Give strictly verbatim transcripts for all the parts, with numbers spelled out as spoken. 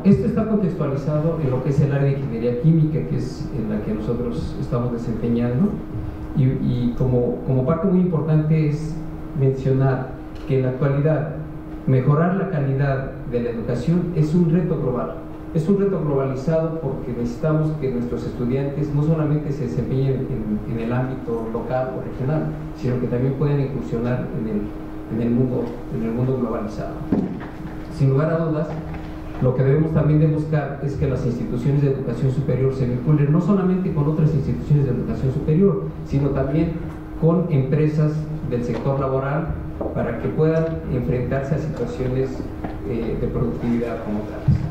esto está contextualizado en lo que es el área de ingeniería química, que es en la que nosotros estamos desempeñando, y, y como, como parte muy importante es mencionar que en la actualidad mejorar la calidad de la educación es un reto global. Es un reto globalizado porque necesitamos que nuestros estudiantes no solamente se desempeñen en, en el ámbito local o regional, sino que también puedan incursionar en el, en el mundo, en el mundo globalizado. Sin lugar a dudas, lo que debemos también de buscar es que las instituciones de educación superior se vinculen no solamente con otras instituciones de educación superior, sino también con empresas del sector laboral para que puedan enfrentarse a situaciones eh, de productividad como tales.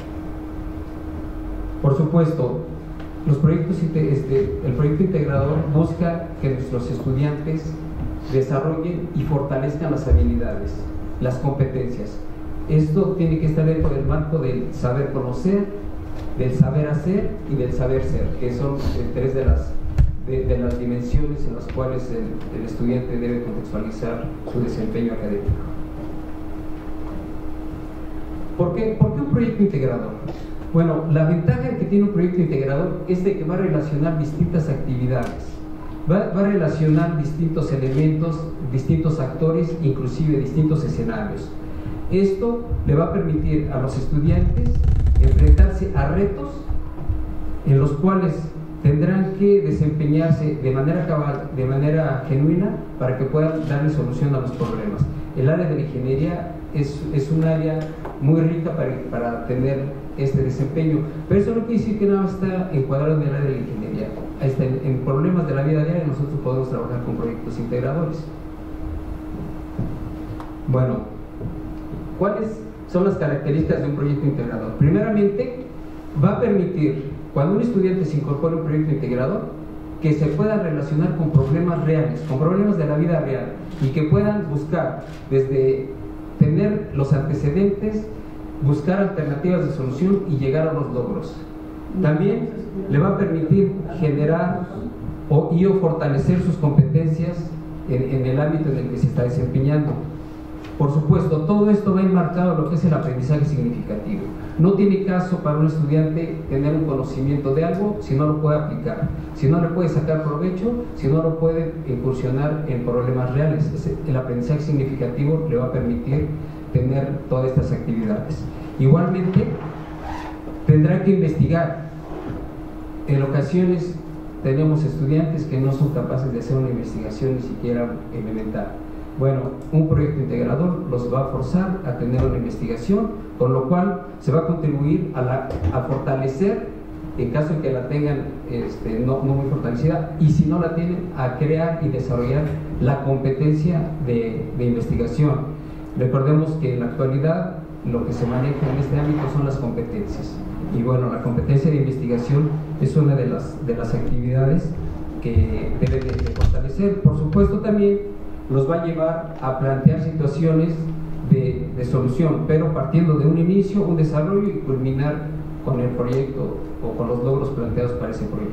Por supuesto, los proyectos, este, el proyecto integrador busca que nuestros estudiantes desarrollen y fortalezcan las habilidades, las competencias. Esto tiene que estar dentro del marco del saber conocer, del saber hacer y del saber ser, que son eh, tres de las, de, de las dimensiones en las cuales el, el estudiante debe contextualizar su desempeño académico. ¿Por qué, ¿Por qué un proyecto integrador? Bueno, la ventaja que tiene un proyecto integrador es de que va a relacionar distintas actividades, va, va a relacionar distintos elementos, distintos actores, inclusive distintos escenarios. Esto le va a permitir a los estudiantes enfrentarse a retos en los cuales tendrán que desempeñarse de manera cabal, de manera genuina, para que puedan darle solución a los problemas. El área de la ingeniería es, es un área muy rica para, para tener este desempeño, pero eso no quiere decir que nada más está encuadrado en el área de la ingeniería. Hasta en, en problemas de la vida diaria nosotros podemos trabajar con proyectos integradores. Bueno, ¿cuáles son las características de un proyecto integrador? Primeramente, va a permitir, cuando un estudiante se incorpora a un proyecto integrador, que se pueda relacionar con problemas reales, con problemas de la vida real, y que puedan buscar desde tener los antecedentes, buscar alternativas de solución y llegar a los logros. También le va a permitir generar o, y o fortalecer sus competencias en, en el ámbito en el que se está desempeñando. Por supuesto, todo esto va enmarcado en lo que es el aprendizaje significativo. No tiene caso para un estudiante tener un conocimiento de algo si no lo puede aplicar, si no le puede sacar provecho, si no lo puede incursionar en problemas reales. El aprendizaje significativo le va a permitir tener todas estas actividades. Igualmente, tendrá que investigar. En ocasiones tenemos estudiantes que no son capaces de hacer una investigación ni siquiera elemental. Bueno, un proyecto integrador los va a forzar a tener una investigación, con lo cual se va a contribuir a, la, a fortalecer, en caso de que la tengan este, no, no muy fortalecida, y si no la tienen, a crear y desarrollar la competencia de, de investigación. Recordemos que en la actualidad lo que se maneja en este ámbito son las competencias, y bueno, la competencia de investigación es una de las, de las actividades que debe de, de fortalecer. Por supuesto, también nos va a llevar a plantear situaciones de, de solución, pero partiendo de un inicio, un desarrollo y culminar con el proyecto o con los logros planteados para ese proyecto.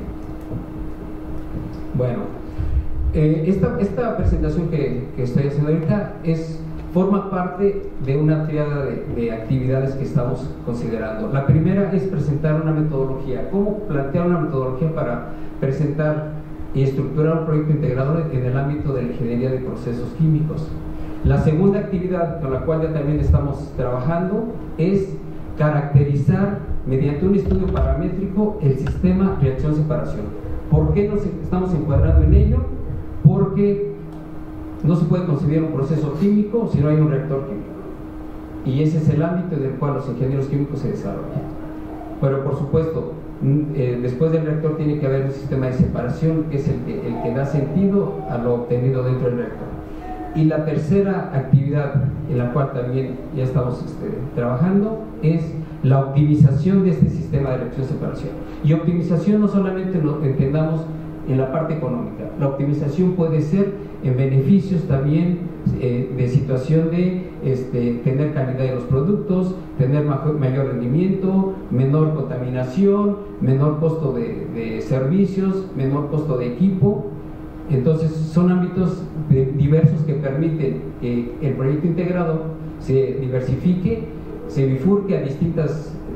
Bueno, eh, esta, esta presentación que, que estoy haciendo ahorita es, forma parte de una triada de, de actividades que estamos considerando. La primera es presentar una metodología. ¿Cómo plantear una metodología para presentar y estructurar un proyecto integrador en el ámbito de la ingeniería de procesos químicos? La segunda actividad con la cual ya también estamos trabajando es caracterizar mediante un estudio paramétrico el sistema reacción-separación. ¿Por qué nos estamos encuadrando en ello? Porque no se puede concebir un proceso químico si no hay un reactor químico, y ese es el ámbito en el cual los ingenieros químicos se desarrollan. Pero por supuesto, Eh, después del reactor tiene que haber un sistema de separación, que es el que, el que da sentido a lo obtenido dentro del reactor. Y la tercera actividad en la cual también ya estamos este, trabajando es la optimización de este sistema de reacción-separación. Y optimización no solamente lo entendamos en la parte económica, la optimización puede ser en beneficios también eh, de situación de este, tener calidad de los productos, tener mayor, mayor rendimiento, menor contaminación, menor costo de, de servicios, menor costo de equipo. Entonces son ámbitos de, diversos que permiten que el proyecto integrado se diversifique, se bifurque a distintas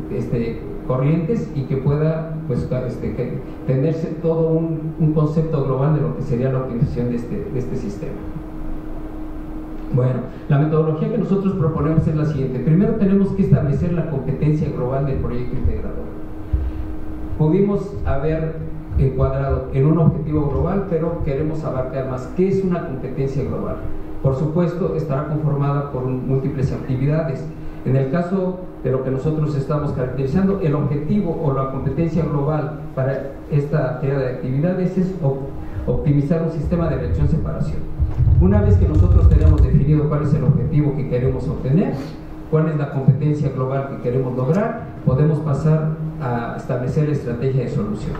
este, corrientes y que pueda pues, este, que tenerse todo un, un concepto global de lo que sería la optimización de este, de este sistema. Bueno, la metodología que nosotros proponemos es la siguiente. Primero tenemos que establecer la competencia global del proyecto integrador. Pudimos haber encuadrado en un objetivo global, pero queremos abarcar más. ¿Qué es una competencia global? Por supuesto, estará conformada por múltiples actividades. En el caso de lo que nosotros estamos caracterizando, el objetivo o la competencia global para esta área de actividades es optimizar un sistema de elección-separación. Una vez que nosotros tenemos definido cuál es el objetivo que queremos obtener, cuál es la competencia global que queremos lograr, podemos pasar a establecer la estrategia de solución.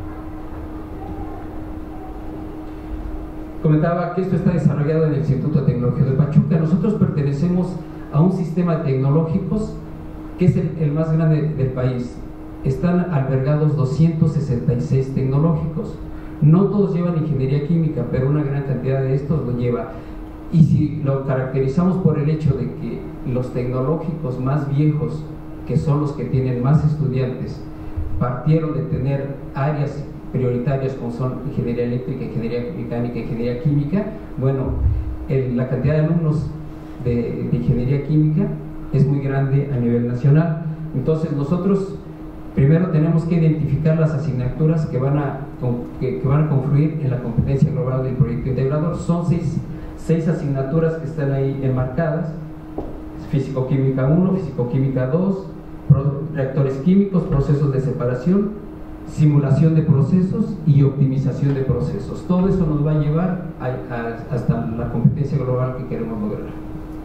Comentaba que esto está desarrollado en el Instituto Tecnológico de Pachuca. Nosotros pertenecemos a un sistema de tecnológicos que es el, el más grande del país. Están albergados doscientos sesenta y seis tecnológicos. No todos llevan ingeniería química, pero una gran cantidad de estos lo lleva. Y si lo caracterizamos por el hecho de que los tecnológicos más viejos, que son los que tienen más estudiantes, partieron de tener áreas prioritarias como son ingeniería eléctrica, ingeniería mecánica, ingeniería química, bueno, el, la cantidad de alumnos de, de ingeniería química es muy grande a nivel nacional. Entonces nosotros primero tenemos que identificar las asignaturas que van a, que, que van a confluir en la competencia global del proyecto integrador. Son seis, seis asignaturas que están ahí enmarcadas: Físico-Química uno, Físico-Química dos, reactores químicos, procesos de separación, simulación de procesos y optimización de procesos. Todo eso nos va a llevar a, a, hasta la competencia global que queremos lograr.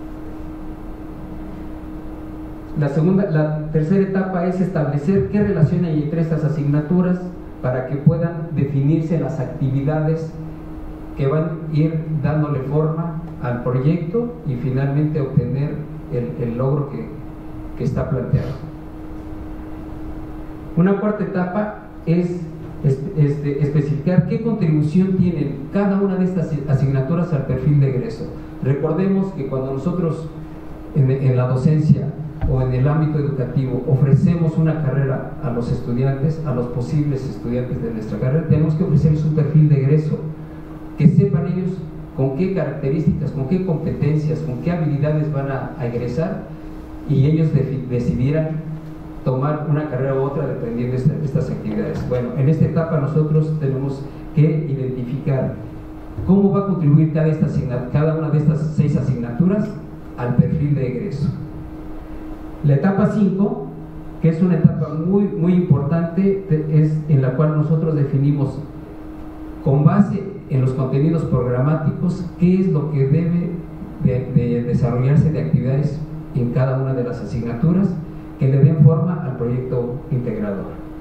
La, segunda, la tercera etapa es establecer qué relación hay entre estas asignaturas para que puedan definirse las actividades que van a ir dándole forma al proyecto y finalmente obtener el, el logro que, que está planteado. Una cuarta etapa es este, especificar qué contribución tienen cada una de estas asignaturas al perfil de egreso. Recordemos que cuando nosotros en, en la docencia o en el ámbito educativo ofrecemos una carrera a los estudiantes, a los posibles estudiantes de nuestra carrera, tenemos que ofrecerles un perfil de egreso, que sepan ellos con qué características, con qué competencias, con qué habilidades van a, a egresar, y ellos de, decidieran tomar una carrera u otra dependiendo de esta, estas actividades. Bueno, en esta etapa nosotros tenemos que identificar cómo va a contribuir cada, esta cada una de estas seis asignaturas al perfil de egreso. La etapa cinco, que es una etapa muy, muy importante, es en la cual nosotros definimos con base en los contenidos programáticos qué es lo que debe de, de desarrollarse de actividades en cada una de las asignaturas que le den forma al proyecto integrador.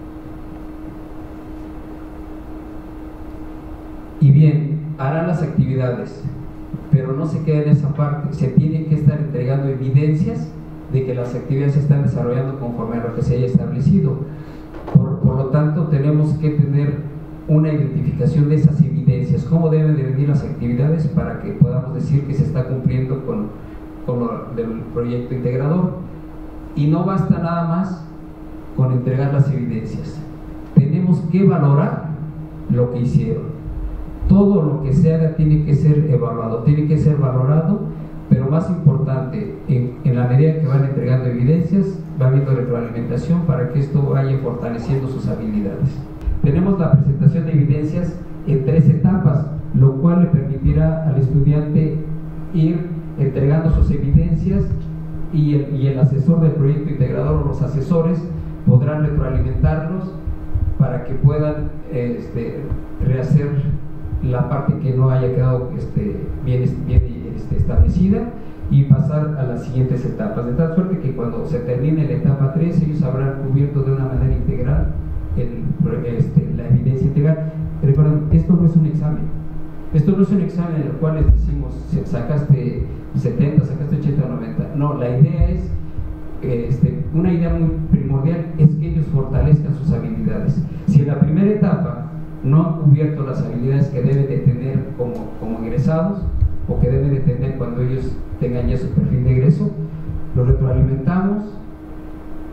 Y bien, harán las actividades, pero no se queda en esa parte, se tienen que estar entregando evidencias de que las actividades se están desarrollando conforme a lo que se haya establecido. Por, por lo tanto, tenemos que tener una identificación de esas evidencias, cómo deben de venir las actividades para que podamos decir que se está cumpliendo con, con lo del proyecto integrador. Y no basta nada más con entregar las evidencias, tenemos que valorar lo que hicieron. Todo lo que se haga tiene que ser evaluado, tiene que ser valorado, pero más importante, en, en la medida que van entregando evidencias, va habiendo retroalimentación para que esto vaya fortaleciendo sus habilidades. Tenemos la presentación de evidencias en tres etapas, lo cual le permitirá al estudiante ir entregando sus evidencias y el, y el asesor del proyecto integrador o los asesores podrán retroalimentarlos para que puedan este, rehacer la parte que no haya quedado este, bien, bien este, establecida y pasar a las siguientes etapas, de tal suerte que cuando se termine la etapa tres ellos habrán cubierto de una manera integral el, este, la evidencia integral. Recuerden, esto no es un examen, esto no es un examen en el cual les decimos sacaste setenta, sacaste ochenta, noventa. No, la idea es este, una idea muy primordial es que ellos fortalezcan sus habilidades. Si en la primera etapa no han cubierto las habilidades que deben de tener como, como egresados o que deben de tener cuando ellos tengan ya su perfil de egreso, lo retroalimentamos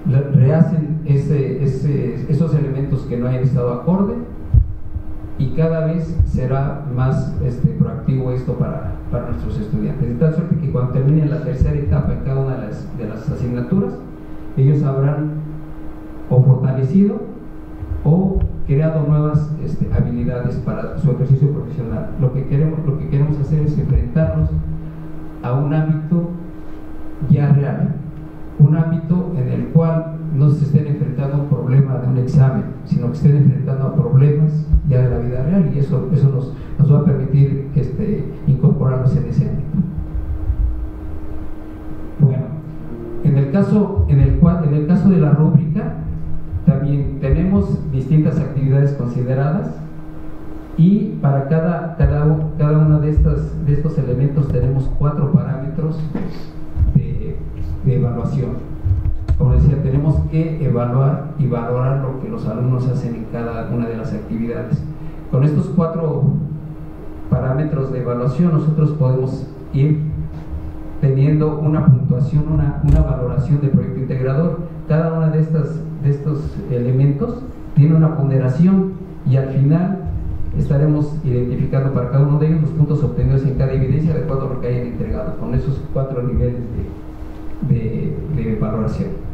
rehacen ese, ese, esos elementos que no hayan estado acorde, y cada vez será más este, proactivo esto para, para nuestros estudiantes, de tal suerte que cuando terminen la tercera etapa en cada una de las, de las asignaturas, ellos habrán o fortalecido o creado nuevas este, habilidades para su ejercicio profesional. Lo que queremos, lo que queremos hacer es enfrentarnos a un ámbito ya real, un ámbito en el cual no se estén enfrentando a un problema de un examen, sino que estén enfrentando a problemas ya de la vida real, y eso, eso nos, nos va a permitir este, incorporarnos en ese ámbito. Bueno, en el caso, en el cual, en el caso de la rúbrica, también tenemos distintas actividades consideradas, y para cada, cada, cada uno de, estas, de estos elementos tenemos cuatro parámetros de, de evaluación. Como decía, tenemos que evaluar y valorar lo que los alumnos hacen en cada una de las actividades. Con estos cuatro parámetros de evaluación nosotros podemos ir teniendo una puntuación, una, una valoración del proyecto integrador. Cada uno de, estas, de estos elementos tiene una ponderación, y al final estaremos identificando para cada uno de ellos los puntos obtenidos en cada evidencia de acuerdo a lo que hayan entregado, con esos cuatro niveles de, de, de valoración.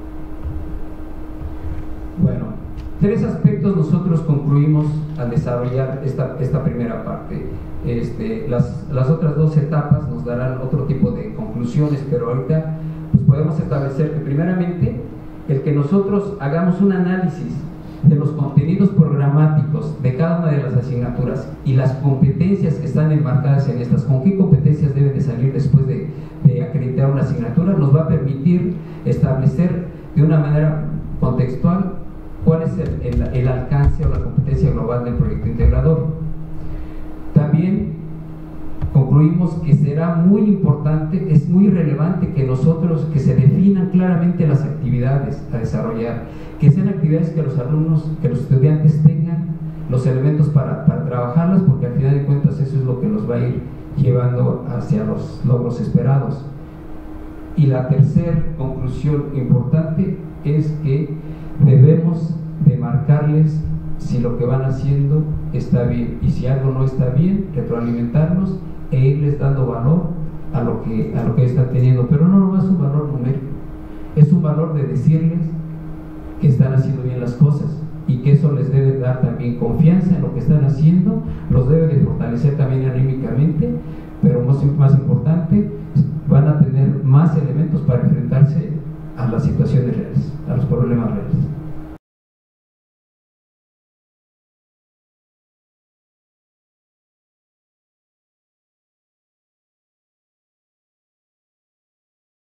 Bueno, tres aspectos nosotros concluimos al desarrollar esta, esta primera parte. Este, las, las otras dos etapas nos darán otro tipo de conclusiones, pero ahorita pues podemos establecer que primeramente el que nosotros hagamos un análisis de los contenidos programáticos de cada una de las asignaturas y las competencias que están enmarcadas en estas, con qué competencias deben de salir después de, de acreditar una asignatura, nos va a permitir establecer de una manera contextual cuál es el, el, el alcance o la competencia global del proyecto integrador. También concluimos que será muy importante, es muy relevante que nosotros, que se definan claramente las actividades a desarrollar, que sean actividades que los alumnos, que los estudiantes tengan los elementos para, para trabajarlas, porque al final de cuentas eso es lo que los va a ir llevando hacia los logros esperados. Y la tercera conclusión importante es que debemos de marcarles si lo que van haciendo está bien, y si algo no está bien, retroalimentarnos e irles dando valor a lo que, a lo que están teniendo, pero no nomás un valor numérico, es un valor de decirles que están haciendo bien las cosas, y que eso les debe dar también confianza en lo que están haciendo, los debe de fortalecer también anímicamente, pero más, más importante, van a tener más elementos para enfrentarse a las situaciones reales, a los problemas reales.